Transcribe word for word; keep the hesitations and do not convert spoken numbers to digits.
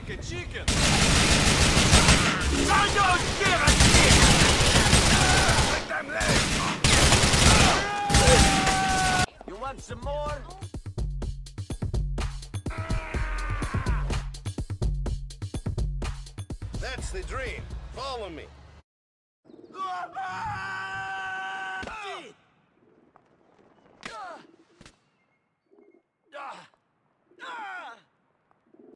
like a chicken. I don't give a shit! Take them legs! You want some more? That's the dream. Follow me.